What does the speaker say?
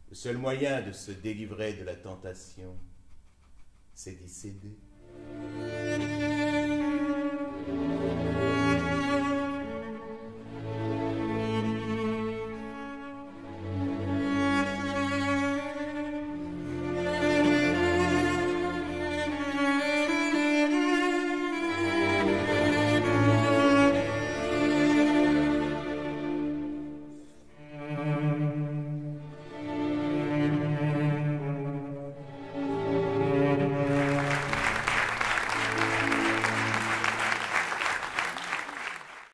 Le seul moyen de se délivrer de la tentation, c'est d'y céder.